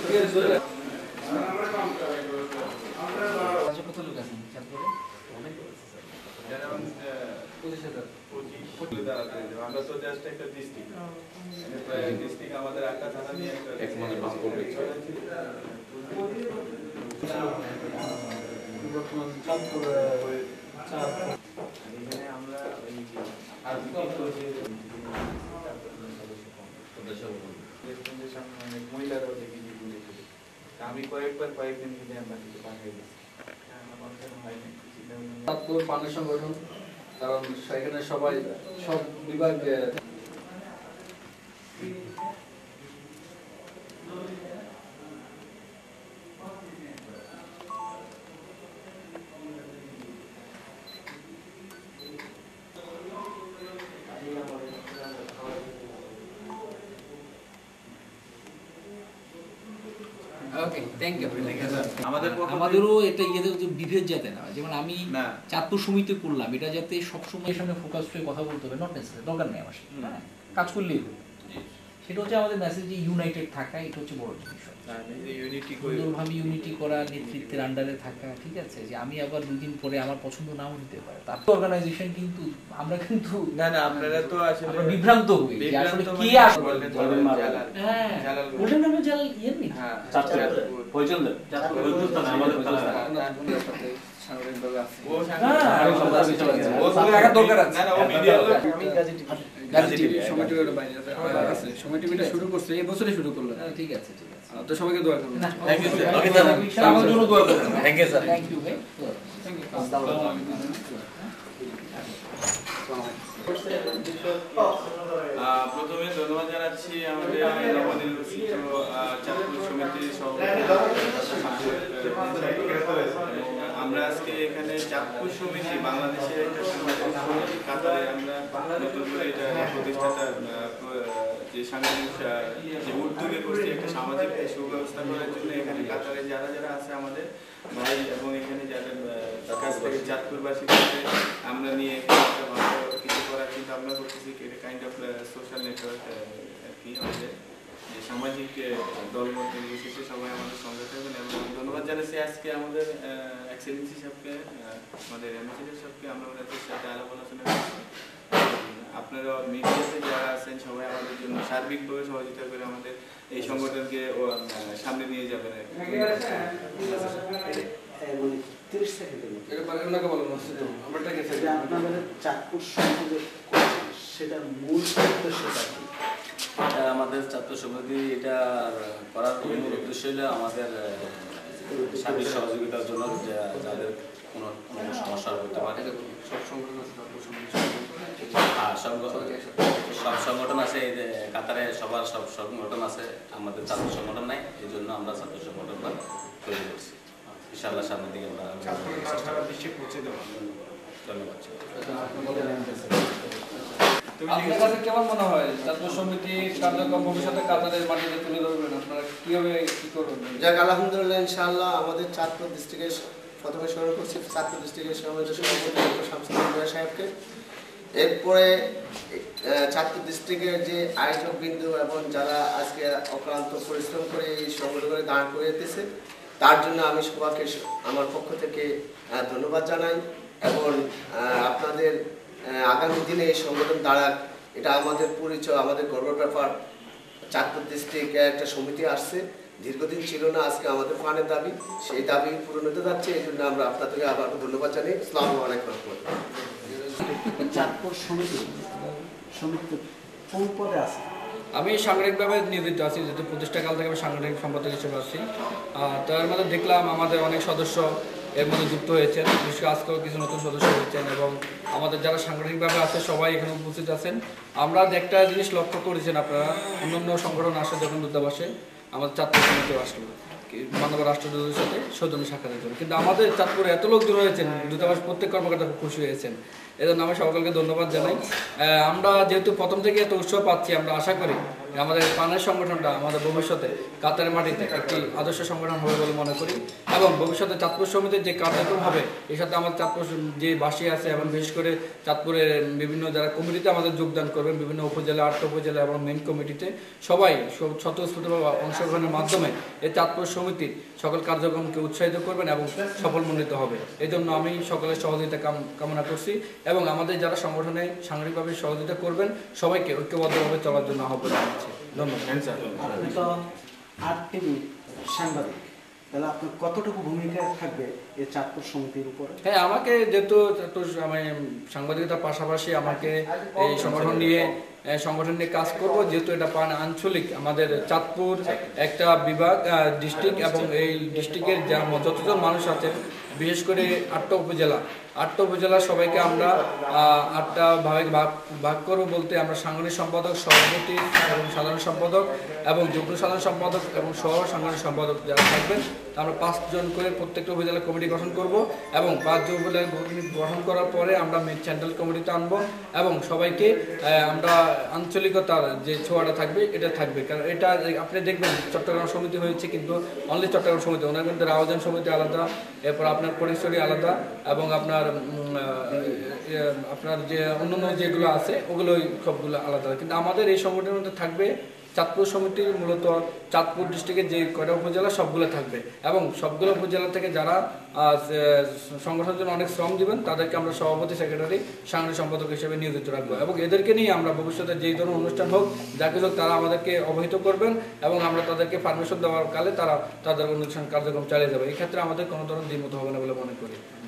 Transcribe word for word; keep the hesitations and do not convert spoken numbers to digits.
কত লোক আছেন চাঁদপুরে? পঁচিশ হাজার। আমরা তো জাস্ট একটা ডিস্ট্রিক্ট, ডিস্ট্রিক্ট আমাদের একটা থানা নিয়ে এক মাস পাস করবে। আমরা মহিলারাও দেখি আমি কয়েকবার কয়েকদিন মিলে আমরা কিছু পাঠাই দিচ্ছি। চাঁদপুর পানের সংগঠন, কারণ সেখানে সবাই সব বিভাগ আমাদেরও এটা ইয়েতে বিভেদ যাতে না, যেমন আমি চাঁদপুর সমিতি করলাম, এটা যাতে সবসময় সামনে ফোকাস হয়ে কথা বলতে হবে, নট নেসেসারি, দরকার নেই আমার সাথে, হ্যাঁ কাজ করলেই হবে। সেটা হচ্ছে আমাদের মেসেজ যে ইউনাইটেড থাকা, এটা হচ্ছে বড় জিনিস, সুন্দরভাবে ইউনিটি করা, নেতৃত্বের আন্ডারে থাকা, ঠিক আছে। যে আমি আবার দুই দিন পরে আমার পছন্দ নাও হতে পারে, তার অর্গানাইজেশন কিন্তু আমরা কিন্তু না না আপনারা তো আসলে বিভ্রান্ত হই যে আসলে কি আসলে হ্যাঁ ওটার নামে জাল ইয়ে নেই, হ্যাঁ চাঁদপুর ফয়জল চাঁদপুর হিন্দুস্তান আমাদের সাথে সাংগঠনিকভাবে আছে, ও সাংগঠনিক ও থাকা দরকার আছে। না না ও মিডিয়া আমি গাজী গাজী টিভি সমিতি ওটা বাইরে আছে, সমিতিটা শুরু করছে এই বছরই শুরু করলো। ঠিক আছে ঠিক আছে, তো সবাইকে দোয়া করুন। Thank you sir, okay sir আমার জন্য দোয়া করুন। Thank you sir, thank you ভাই, থ্যাংক ইউ। আসসালামু আলাইকুম। প্রথমে ধন্যবাদ জানাচ্ছি আমাদের নবনির্বাচিত চাঁদপুর সমিতির সভাপতি। আমরা আজকে এখানে চাঁদপুর সমিতি বাংলাদেশের একটা সাংগঠনিক সমিতি, কাতারে আমরা নতুন করে এটা প্রতিষ্ঠাটা যে সাংগঠনিক যে উদ্যোগে করছি একটা সামাজিক সুব্যবস্থা করার জন্য এখানে কাতারে যারা যারা আছে আমাদের ভাই এবং এখানে যাদের কাছ থেকে চাঁদপুরবাসীকে আমরা নিয়ে একটা ভালো কিছু করার চিন্তা ভাবনা করতেছি, কাইন্ড অফ সোশ্যাল নেটওয়ার্ক আর কি। আমাদের যে সামাজিক দলমত নির্বিশেষে সবাই আমাদের সঙ্গে থাকবেন এবং ধন্যবাদ জানাচ্ছি আজকে আমাদের এক্সেলেন্সি সাহেবকে, আমাদের এমএসি সাহেবকে, আমরা ওনাদের সাথে আলাপ আলোচনা করছি। আপনারা মিডিয়াতে যারা আছেন সবাই আমাদের জন্য সার্বিকভাবে সহযোগিতা করে আমাদের এই সংগঠনকে সামনে নিয়ে যাবেন। আমাদের ছাত্র সমিতি এটা করার মূল উদ্দেশ্য হলো আমাদের সার্বিক সহযোগিতার জন্য, যাদের কোনো কোনো সমস্যা হতে পারে। সব সংগঠন সব সংগঠন আছে, এই যে কাতারে সবার সব সংগঠন আছে, আমাদের ছাত্র সংগঠন নাই, এই জন্য আমরা ছাত্র সংগঠনটা তৈরি করছি। ইনশাআল্লাহ সামনের দিকে আমরা ধন্যবাদ। আপনার কাছে কেমন মনে হয় ছাত্র সমিতি কার্যক্রম ভবিষ্যতে কাতারের মাটিতে তুলে ধরবেন, আপনারা কিভাবে কি করবেন? যাক আলহামদুলিল্লাহ, ইনশাআল্লাহ আমাদের চাঁদপুর ডিস্ট্রিক্টের প্রথমে স্মরণ করছি চাঁদপুর ডিস্ট্রিক্টের সমাজের সভাপতি শামসুল সাহেবকে। এরপরে চাঁদপুর ডিস্ট্রিক্টের যে আয়োজক বিন্দু এবং যারা আজকে অক্লান্ত পরিশ্রম করে এই সংগঠনে দাঁড় করিয়েছে, তার জন্য আমি সবাইকে আমার পক্ষ থেকে ধন্যবাদ জানাই এবং আপনাদের আগামী দিনে এই সংগঠন দাঁড়াক, এটা আমাদের পরিচয়, আমাদের গর্বের ব্যাপার। চাঁদপুর ডিস্ট্রিক্টে একটা সমিতি আসছে, দীর্ঘদিন ছিল না, আজকে আমাদের প্রাণের দাবি, সেই দাবি পূরণ হতে যাচ্ছে। এই জন্য আমরা আপনাদেরকে আবার ধন্যবাদ জানাই। আসসালামু আলাইকুম। চাঁদপুর সমিতি সমিতি কোন পদে আছে? আমি সাংগঠনিকভাবে নিয়োজিত আছি, যেহেতু প্রতিষ্ঠাকাল থেকে আমি সাংগঠনিক সম্পাদক হিসেবে আছি। তার মধ্যে দেখলাম আমাদের অনেক সদস্য এর মধ্যে যুক্ত হয়েছেন, বিশেষ করে আজকেও কিছু নতুন সদস্য হয়েছেন এবং আমাদের যারা সাংগঠনিকভাবে আছে সবাই এখানে উপস্থিত আছেন। আমরা একটা জিনিস লক্ষ্য করেছেন, আপনারা অন্যান্য সংগঠন আসে যখন দূতাবাসে, আমাদের চাঁদপুর সমিতিও আসলো মানব রাষ্ট্রদূতের সাথে সৌজন্য সাক্ষাতের জন্য, কিন্তু আমাদের চাঁদপুরে এত লোকজন হয়েছেন, দূতাবাস প্রত্যেক কর্মকর্তা খুব খুশি হয়েছেন। এই জন্য আমি সকলকে ধন্যবাদ জানাই। আমরা যেহেতু প্রথম থেকে এত উৎসাহ পাচ্ছি, আমরা আশা করি আমাদের পানের সংগঠনটা আমাদের ভবিষ্যতে কাতারের মাটিতে একটি আদর্শ সংগঠন হবে বলে মনে করি এবং ভবিষ্যতে চাঁদপুর সমিতির যে কার্যক্রম হবে এর সাথে আমাদের চাঁদপুর যে বাসী আছে এবং বিশেষ করে চাঁদপুরের বিভিন্ন যারা কমিটিতে আমাদের যোগদান করবেন বিভিন্ন উপজেলা আটটা উপজেলা এবং মেইন কমিটিতে সবাই স্বতঃস্ফূর্তভাবে অংশগ্রহণের মাধ্যমে এই চাঁদপুর সমিতির সকল কার্যক্রমকে উৎসাহিত করবেন এবং সফলমণ্ডিত হবে। এই জন্য আমি সকলের সহযোগিতা কামনা করছি এবং আমাদের যারা সংগঠনে সাংগঠনিকভাবে সহযোগিতা করবেন সবাইকে ঐক্যবদ্ধভাবে চলার জন্য আহ্বান জানাচ্ছি। ধন্যবাদ। আপনি তো আট টিভি সাংবাদিক, তাহলে আপনার কতটুকু ভূমিকা থাকবে এই চাঁদপুর সমিতির উপরে? হ্যাঁ, আমাকে যেহেতু আমি সাংবাদিকতার পাশাপাশি আমাকে এই সংগঠন নিয়ে সংগঠন নিয়ে কাজ করব, যেহেতু এটা পান আঞ্চলিক আমাদের চাঁদপুর একটা বিভাগ ডিস্ট্রিক্ট এবং এই ডিস্ট্রিক্টের যা যতজন মানুষ আছেন বিশেষ করে আটটা উপজেলা আটটা উপজেলা সবাইকে আমরা আটটা ভাগে ভাগ ভাগ করবো বলতে আমরা সাংগঠনিক সম্পাদক, সভাপতি এবং সাধারণ সম্পাদক এবং যুগ্ম সাধারণ সম্পাদক এবং সহ সাংগঠনিক সম্পাদক যারা থাকবেন আমরা পাঁচজন করে প্রত্যেকটা উপজেলা কমিটি গঠন করব এবং পাঁচজন উপজেলা গঠন করার পরে আমরা সেন্ট্রাল কমিটিতে আনবো এবং সবাইকে আমরা আঞ্চলিকতার যে ছোঁয়াটা থাকবে এটা থাকবে। কারণ এটা আপনি দেখবেন চট্টগ্রাম সমিতি হয়েছে কিন্তু অনলি চট্টগ্রাম সমিতি, ওনার কিন্তু রাউজান সমিতি আলাদা, এরপর আপনার পরিচয় আলাদা এবং আপনার আপনার যে অন্যান্য যেগুলো আছে ওগুলোই সবগুলো আলাদা। কিন্তু আমাদের এই সংগঠনের মধ্যে থাকবে চাঁদপুর সমিতির মূলত চাঁদপুর ডিস্ট্রিক্টের যে কয়টা উপজেলা সবগুলো থাকবে এবং সবগুলো উপজেলা থেকে যারা সংগঠনের জন্য অনেক শ্রম দিবেন তাদেরকে আমরা সভাপতি, সেক্রেটারি, সাংগঠনিক সম্পাদক হিসেবে নিয়োজিত রাখবো এবং এদেরকে নিয়ে আমরা ভবিষ্যতে যেই ধরনের অনুষ্ঠান হোক যা কিছু হোক তারা আমাদেরকে অবহিত করবেন এবং আমরা তাদেরকে পারমিশন দেওয়ার কালে তারা তাদের অনুষ্ঠান কার্যক্রম চালিয়ে যাবে। এই ক্ষেত্রে আমাদের কোনো ধরনের দ্বিমত হবে না বলে মনে করি।